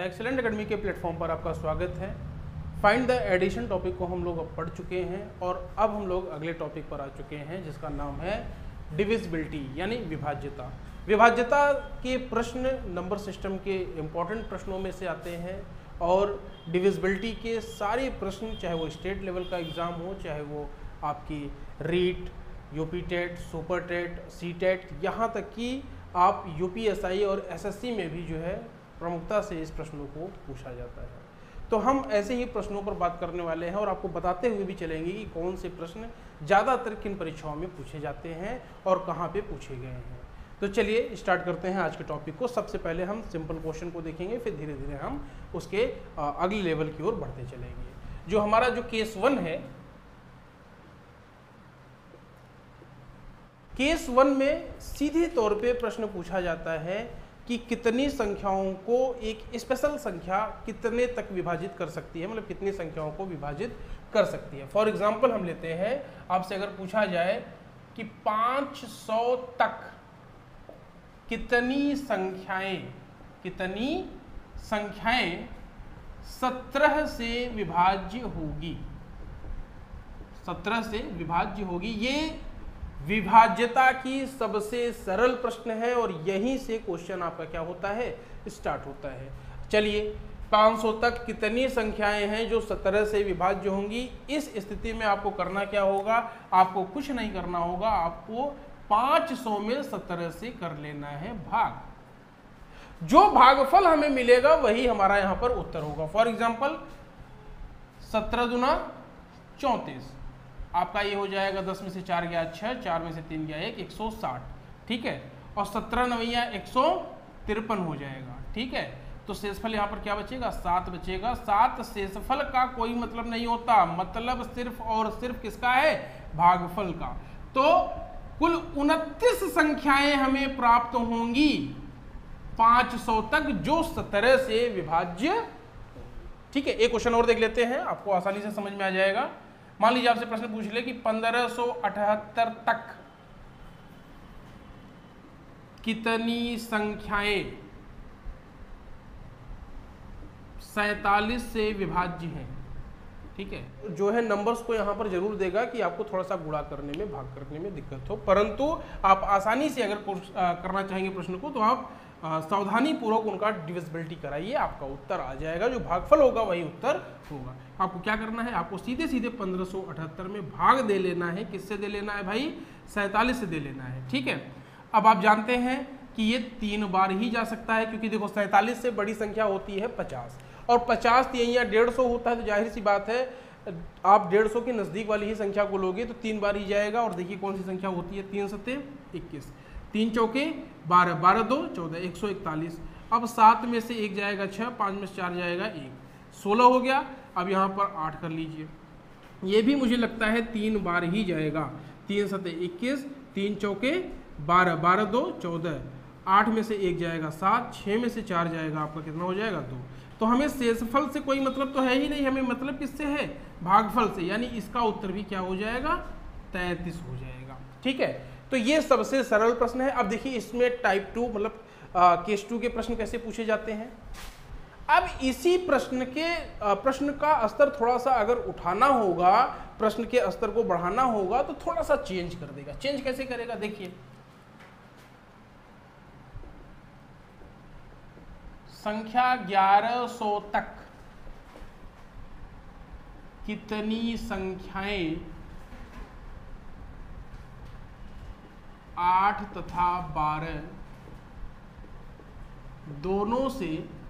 Excellent academy के platform पर आपका स्वागत है। फाइंड द एडिशन टॉपिक को हम लोग अब पढ़ चुके हैं और अब हम लोग अगले टॉपिक पर आ चुके हैं जिसका नाम है डिविजिबिलिटी यानी विभाज्यता। विभाज्यता के प्रश्न नंबर सिस्टम के इम्पॉर्टेंट प्रश्नों में से आते हैं और डिविजिबिलिटी के सारे प्रश्न, चाहे वो स्टेट लेवल का एग्ज़ाम हो, चाहे वो आपकी REET, UP TET, super TET, C TET, यहाँ तक कि आप यूपीएसआई और एसएससी में भी जो है प्रमुखता से इस प्रश्नों को पूछा जाता है। तो हम ऐसे ही प्रश्नों पर बात करने वाले हैं और आपको बताते हुए भी चलेंगे कि कौन से प्रश्न ज़्यादातर किन परीक्षाओं में पूछे जाते हैं और कहाँ पे पूछे गए हैं। तो चलिए स्टार्ट करते हैं आज के टॉपिक को। सबसे पहले हम सिंपल क्वेश्चन को देखेंगे, फिर धीरे धीरे हम उसके अगले लेवल की ओर बढ़ते चलेंगे। जो हमारा जो केस 1 है, केस 1 में सीधे तौर पे प्रश्न पूछा जाता है कि कितनी संख्याओं को एक स्पेशल संख्या कितने तक विभाजित कर सकती है, मतलब कितनी संख्याओं को विभाजित कर सकती है। फॉर एग्जाम्पल हम लेते हैं, आपसे अगर पूछा जाए कि 500 तक कितनी संख्याएं 17 से विभाज्य होगी, 17 से विभाज्य होगी। ये विभाज्यता की सबसे सरल प्रश्न है और यहीं से क्वेश्चन आपका क्या होता है, स्टार्ट होता है। चलिए 500 तक कितनी संख्याएं हैं जो 17 से विभाज्य होंगी। इस स्थिति में आपको करना क्या होगा, आपको कुछ नहीं करना होगा, आपको 500 में 17 से कर लेना है भाग। जो भागफल हमें मिलेगा वही हमारा यहां पर उत्तर होगा। फॉर एग्जाम्पल 17 दूना 34, आपका ये हो जाएगा 10 में से 4 गया 6, 4 में से 3 गया 1, 160, ठीक है। और 17 नवैया 153 हो जाएगा, ठीक है। तो शेषफल यहाँ पर क्या बचेगा, 7 बचेगा। 7 शेषफल का कोई मतलब नहीं होता, मतलब सिर्फ और सिर्फ किसका है, भागफल का। तो कुल 29 संख्याएं हमें प्राप्त होंगी 500 तक जो 17 से विभाज्य, ठीक है। एक क्वेश्चन और देख लेते हैं, आपको आसानी से समझ में आ जाएगा। मान लीजिए आपसे प्रश्न पूछ ले कि 1578 तक कितनी संख्याएं 47 से विभाज्य हैं, ठीक है। जो है नंबर्स को यहां पर जरूर देगा कि आपको थोड़ा सा गुणा करने में, भाग करने में दिक्कत हो, परंतु आप आसानी से अगर करना चाहेंगे प्रश्न को तो आप सावधानी पूर्वक उनका डिविजिबिलिटी कराइए, आपका उत्तर आ जाएगा। जो भागफल होगा वही उत्तर होगा। आपको क्या करना है, आपको सीधे सीधे 1578 में भाग दे लेना है। किससे दे लेना है भाई, 47 से दे लेना है, ठीक है। अब आप जानते हैं कि ये 3 बार ही जा सकता है, क्योंकि देखो 47 से बड़ी संख्या होती है 50 और 50 यहाँ 150 होता है, तो जाहिर सी बात है आप 150 के नज़दीक वाली ही संख्या को लोगे तो 3 बार ही जाएगा। और देखिए कौन सी संख्या होती है, 3 सत्ते 21, 3 चौके 12, 12 2 14, 141। अब 7 में से 1 जाएगा 6, 5 में से 4 जाएगा 1, 16 हो गया। अब यहाँ पर 8 कर लीजिए, ये भी मुझे लगता है 3 बार ही जाएगा। 3 सत्ते 21, 3 चौके 12, 12 2 14, 8 में से 1 जाएगा 7, 6 में से 4 जाएगा आपका कितना हो जाएगा 2। तो हमें शेषफल से कोई मतलब तो है ही नहीं, हमें मतलब किससे है, भागफल से, यानी इसका उत्तर भी क्या हो जाएगा, 33 हो जाएगा, ठीक है। तो ये सबसे सरल प्रश्न है। अब देखिए इसमें टाइप 2 मतलब केस 2 के प्रश्न कैसे पूछे जाते हैं। अब इसी प्रश्न का स्तर थोड़ा सा अगर uठाना होगा, प्रश्न के स्तर को बढ़ाना होगा तो थोड़ा सा चेंज कर देगा। चेंज कैसे करेगा, देखिए संख्या 1100 तक कितनी संख्याएं 8 तथा 12 दोनों से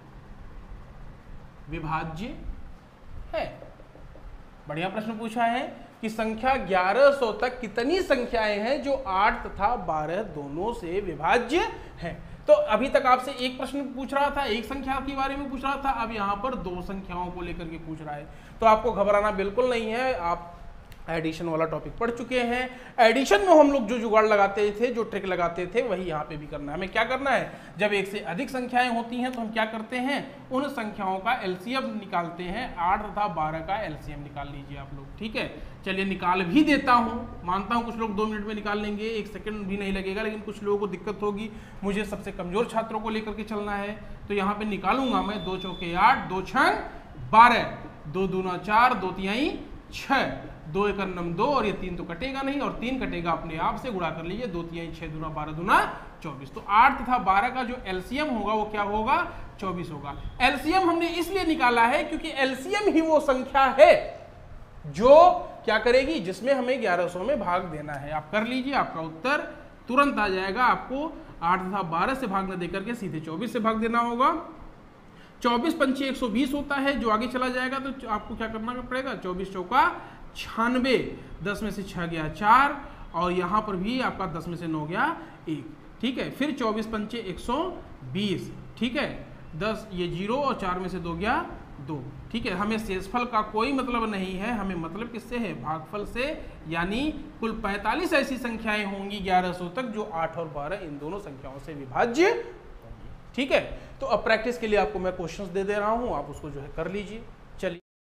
विभाज्य है। बढ़िया प्रश्न पूछा है कि संख्या 1100 तक कितनी संख्याएं हैं जो 8 तथा 12 दोनों से विभाज्य हैं। तो अभी तक आपसे एक प्रश्न पूछ रहा था, एक संख्या के बारे में पूछ रहा था, अब यहाँ पर 2 संख्याओं को लेकर के पूछ रहा है। तो आपको घबराना बिल्कुल नहीं है, आप एडिशन वाला टॉपिक पढ़ चुके हैं। एडिशन में हम लोग जो जुगाड़ लगाते थे, जो ट्रिक लगाते थे, वही यहाँ पे भी करना है। हमें क्या करना है, जब एक से अधिक संख्याएं होती हैं तो हम क्या करते हैं, उन संख्याओं का एलसीएम निकालते हैं। 8 तथा 12 का एलसीएम निकाल लीजिए आप लोग, ठीक है। चलिए निकाल भी देता हूँ, मानता हूँ कुछ लोग 2 मिनट में निकाल लेंगे, 1 सेकंड भी नहीं लगेगा, लेकिन कुछ लोगों को दिक्कत होगी। मुझे सबसे कमजोर छात्रों को लेकर के चलना है, तो यहाँ पे निकालूंगा मैं। 2 चौके 8, 2 छंग 12, 2 दूना 4, 2 तिहाई 6, 2 एक 2 और ये 3 तो कटेगा नहीं, और 3 कटेगा अपने आप से, गुणा कर लीजिए। 2 तिहाई 6 दूना 12 दूना 24। तो 8 तथा 12 का जो एलसीएम होगा वो क्या होगा, 24 होगा। एलसीएम हमने इसलिए निकाला है क्योंकि एलसीएम ही वो संख्या है जो क्या करेगी, जिसमें हमें 1100 में भाग देना है। आप कर लीजिए, आपका उत्तर तुरंत आ जाएगा। आपको 8 तथा 12 से भाग न देकर के सीधे 24 से भाग देना होगा। 24 पंचे 120 होता है, जो आगे चला जाएगा तो आपको क्या करना पड़ेगा, 24 चौका 96, 10 में से 6 गया 4, और यहाँ पर भी आपका 10 में से 9 गया 1, ठीक है। फिर 24 पंचे 120, ठीक है, 10 ये 0 और 4 में से 2 गया 2, ठीक है। हमें शेषफल का कोई मतलब नहीं है, हमें मतलब किससे है, भागफल से। यानी कुल 45 ऐसी संख्याएं होंगी 1100 तक जो 8 और 12 इन दोनों संख्याओं से विभाज्य होंगी, ठीक है। तो अब प्रैक्टिस के लिए आपको मैं क्वेश्चंस दे रहा हूं, आप उसको जो है कर लीजिए। चलिए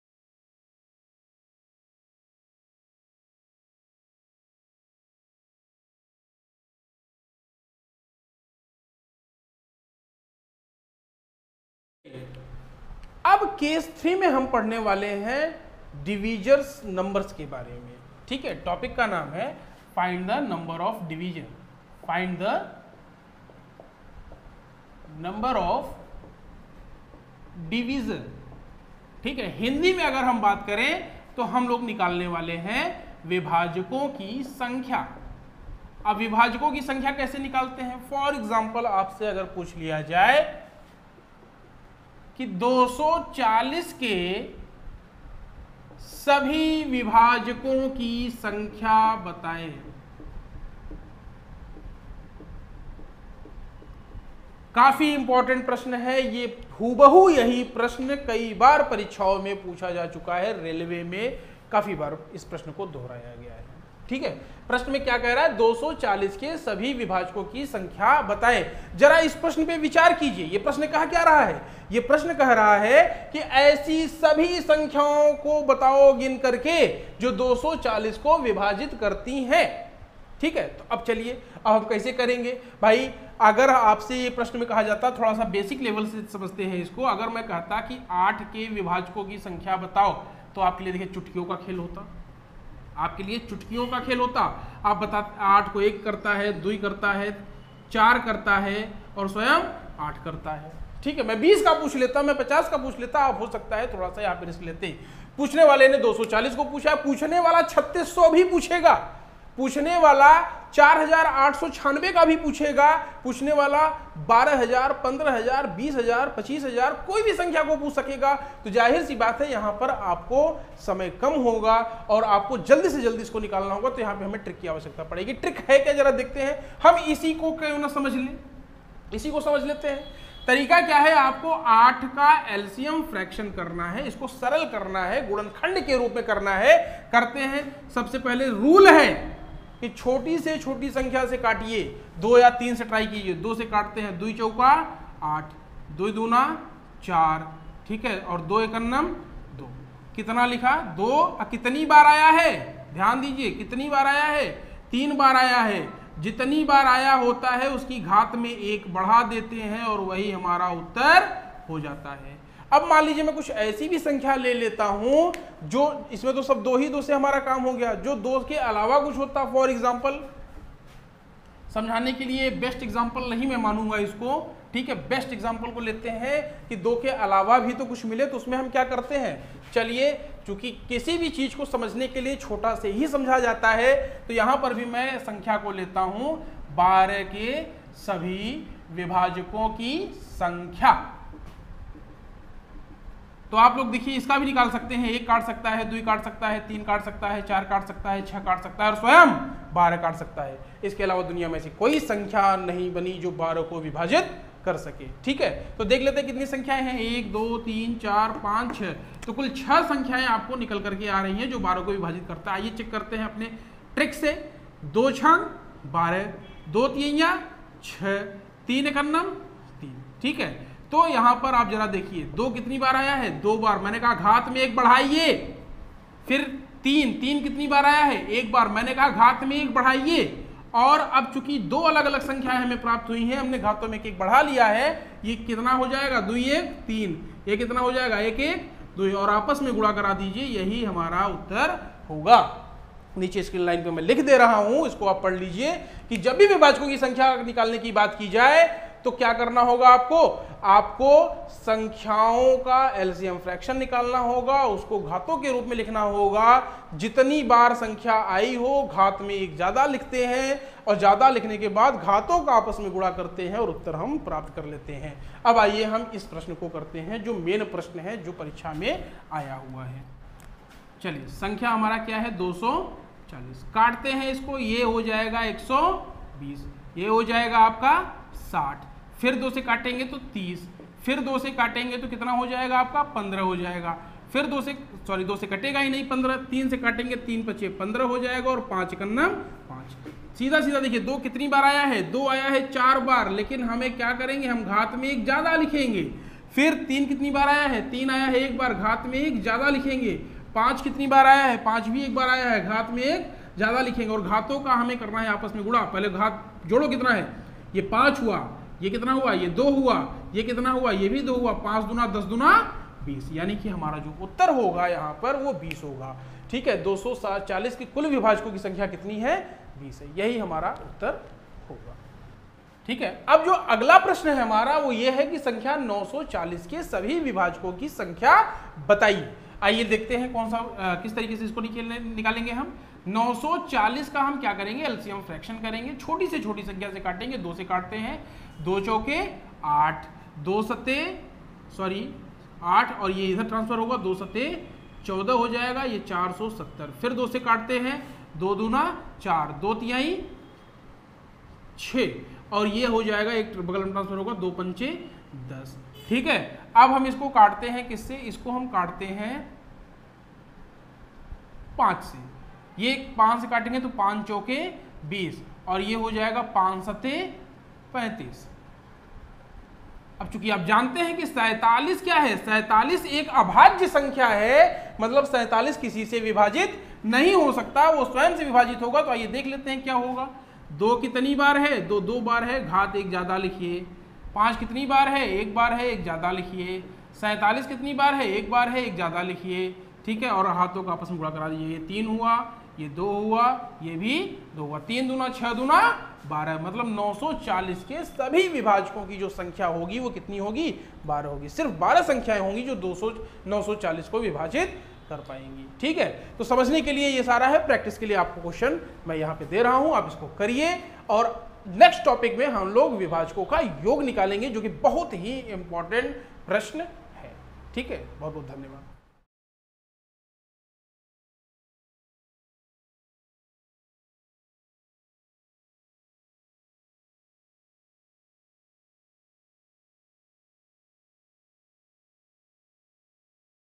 अब केस 3 में हम पढ़ने वाले हैं डिविजर्स नंबर्स के बारे में, ठीक है। टॉपिक का नाम है find the number of division, find the number of division, ठीक है। हिंदी में अगर हम बात करें तो हम लोग निकालने वाले हैं विभाजकों की संख्या। अब विभाजकों की संख्या कैसे निकालते हैं, फॉर एग्जाम्पल आपसे अगर पूछ लिया जाए कि 240 के सभी विभाजकों की संख्या बताएं, काफी इंपॉर्टेंट प्रश्न है ये। हूबहू यही प्रश्न कई बार परीक्षाओं में पूछा जा चुका है, रेलवे में काफी बार इस प्रश्न को दोहराया गया है, ठीक है। प्रश्न में क्या कह रहा है, 240 के सभी विभाजकों की संख्या बताएं। जरा इस प्रश्न पे विचार कीजिए, ये प्रश्न कह क्या रहा है, ये प्रश्न कह रहा है कि ऐसी सभी संख्याओं को बताओ गिन करके जो 240 को विभाजित करती हैं, ठीक है। तो अब चलिए, अब हम कैसे करेंगे भाई। अगर आपसे ये प्रश्न में कहा जाता, थोड़ा सा बेसिक लेवल से समझते हैं इसको, अगर मैं कहता कि 8 के विभाजकों की संख्या बताओ, तो आपके लिए देखिए चुटकियों का खेल होता, आपके लिए चुटकियों का खेल होता। आप बता 8 को 1 करता है, 2 करता है, 4 करता है और स्वयं 8 करता है, ठीक है। मैं 20 का पूछ लेता, मैं 50 का पूछ लेता, आप हो सकता है थोड़ा सा यहाँ पे रिस्क लेते। पूछने वाले ने 240 को पूछा, पूछने वाला 3600 भी पूछेगा, पूछने वाला 4896 का भी पूछेगा, पूछने वाला 12000, 15000, 20000, 25000 कोई भी संख्या को पूछ सकेगा। तो जाहिर सी बात है यहाँ पर आपको समय कम होगा और आपको जल्दी से जल्दी इसको निकालना होगा। तो यहाँ पे हमें ट्रिक की आवश्यकता पड़ेगी। ट्रिक है क्या, जरा देखते हैं। हम इसी को क्यों ना समझ लें, इसी को समझ लेते हैं। तरीका क्या है, आपको 8 का एलसीएम फ्रैक्शन करना है, इसको सरल करना है, गुणनखंड के रूप में करना है। करते हैं। सबसे पहले रूल है कि छोटी से छोटी संख्या से काटिए, 2 या 3 से ट्राई कीजिए। 2 से काटते हैं, 2 चौका 8, 2 दूना 4, ठीक है, और 2 एकन्नम 2। कितना लिखा, 2। कितनी बार आया है, ध्यान दीजिए, कितनी बार आया है, 3 बार आया है। जितनी बार आया होता है उसकी घात में 1 बढ़ा देते हैं और वही हमारा उत्तर हो जाता है। अब मान लीजिए मैं कुछ ऐसी भी संख्या ले लेता हूं जो, इसमें तो सब 2 ही 2 से हमारा काम हो गया, जो 2 के अलावा कुछ होता। फॉर एग्जांपल, समझाने के लिए बेस्ट एग्जांपल नहीं मैं मानूंगा इसको, ठीक है। बेस्ट एग्जांपल को लेते हैं कि 2 के अलावा भी तो कुछ मिले, तो उसमें हम क्या करते हैं। चलिए, चूंकि किसी भी चीज को समझने के लिए छोटा से ही समझा जाता है, तो यहां पर भी मैं संख्या को लेता हूं 12 के सभी विभाजकों की संख्या। तो आप लोग देखिए, इसका भी निकाल सकते हैं। 1 काट सकता है, 2 काट सकता है, 3 काट सकता है, 4 काट सकता है, 6 काट सकता है और स्वयं 12 काट सकता है। इसके अलावा दुनिया में ऐसी कोई संख्या नहीं बनी जो 12 को विभाजित कर सके। ठीक है, तो देख लेते हैं कितनी संख्याएं हैं, 1 2 3 4 5 6, तो कुल 6 संख्याएं आपको निकल करके आ रही हैं जो 12 को विभाजित करता है। आइए चेक करते हैं अपने ट्रिक से। 2 छंग 12, 2 तिहैया 6, 3 एकन्नम 3। ठीक है, तो यहां पर आप जरा देखिए 2 कितनी बार आया है, 2 बार। मैंने कहा घात में 1 बढ़ाइए। फिर 3 कितनी बार आया है, 1 बार। मैंने कहा घात में 1 बढ़ाइए। और अब चूंकि 2 अलग अलग संख्याएं हमें प्राप्त हुई हैं, हमने घातों में 1 बढ़ा लिया है, ये कितना हो जाएगा, 2 1 3, ये कितना हो जाएगा, 1 1 2, और आपस में गुणा करा दीजिए, यही हमारा उत्तर होगा। नीचे स्क्रीन लाइन पे मैं लिख दे रहा हूं, इसको आप पढ़ लीजिए कि जब भी विभाजकों की संख्या निकालने की बात की जाए तो क्या करना होगा आपको संख्याओं का एलसीएम फ्रैक्शन निकालना होगा, उसको घातों के रूप में लिखना होगा। जितनी बार संख्या आई हो घात में 1 ज्यादा लिखते हैं, और ज्यादा लिखने के बाद घातों का आपस में गुणा करते हैं और उत्तर हम प्राप्त कर लेते हैं। अब आइए हम इस प्रश्न को करते हैं जो मेन प्रश्न है, जो परीक्षा में आया हुआ है। चलिए, संख्या हमारा क्या है, 240। काटते हैं इसको, ये हो जाएगा 120, ये हो जाएगा आपका 60, फिर 2 से काटेंगे तो 30, फिर 2 से काटेंगे तो कितना हो जाएगा आपका, 15 हो जाएगा। फिर 2 से कटेगा ही नहीं 15, 3 से काटेंगे, 3 पचे 15 हो जाएगा, और 5 एकन्नम 5। सीधा सीधा देखिए 2 कितनी बार आया है, 2 आया है 4 बार, लेकिन हमें क्या करेंगे, हम घात में 1 ज्यादा लिखेंगे। फिर 3 कितनी बार आया है, 3 आया है 1 बार, घात में 1 ज्यादा लिखेंगे। 5 कितनी बार आया है, 5 भी 1 बार आया है, घात में 1 ज्यादा लिखेंगे। और घातों का हमें करना है आपस में गुणा। पहले घात जोड़ो, कितना है, ये 5 हुआ, ये कितना हुआ, ये 2 हुआ, ये कितना हुआ, ये भी 2 हुआ। 5 दूना 10 दूना 20, यानी कि हमारा जो उत्तर होगा यहाँ पर वो 20 होगा। ठीक है, 240 की कुल विभाजकों की संख्या कितनी है, 20 है, यही हमारा उत्तर होगा। ठीक है, अब जो अगला प्रश्न है हमारा वो ये है कि संख्या 940 के सभी विभाजकों की संख्या बताइए। आइए देखते हैं कौन सा किस तरीके से इसको निकालेंगे हम। 940 का हम क्या करेंगे, एलसीएम फ्रैक्शन करेंगे। छोटी से छोटी संख्या से काटेंगे, 2 से काटते हैं, 2 चौके 8, 2 सत्ते 8, और ये इधर ट्रांसफर होगा, 2 सत्ते 14 हो जाएगा, ये 470। फिर 2 से काटते हैं, 2 दूना 4, 2 तिहाई 6, और ये हो जाएगा, एक बगल में ट्रांसफर होगा, 2 पंचे 10। ठीक है, अब हम इसको काटते हैं किससे, इसको हम काटते हैं 5 से। ये 5 से काटेंगे तो 5 चौके 20, और ये हो जाएगा 5 सत्ते 35। अब चूंकि आप जानते हैं कि 47 क्या है, 47 एक अभाज्य संख्या है, मतलब 47 किसी से विभाजित नहीं हो सकता, वो स्वयं से विभाजित होगा। तो आइए देख लेते हैं क्या होगा। 2 कितनी बार है, 2 बार है, घात 1 ज्यादा लिखिए। 5 कितनी बार है, 1 बार है, 1 ज्यादा लिखिए। 47 कितनी बार है, 1 बार है, 1 ज्यादा लिखिए। ठीक है, और हाथों का आपस में गुणा करा दीजिए। ये 3 हुआ, ये 2 हुआ, ये भी 2 हुआ। 3 दूना 6 दूना 12, मतलब 940 के सभी विभाजकों की जो संख्या होगी वो कितनी होगी, 12 होगी। सिर्फ 12 संख्याएं होंगी जो 940 को विभाजित कर पाएंगी। ठीक है, तो समझने के लिए ये सारा है, प्रैक्टिस के लिए आपको क्वेश्चन मैं यहाँ पे दे रहा हूँ, आप इसको करिए। और नेक्स्ट टॉपिक में हम लोग विभाजकों का योग निकालेंगे, जो कि बहुत ही इंपॉर्टेंट प्रश्न है। ठीक है, बहुत बहुत धन्यवाद।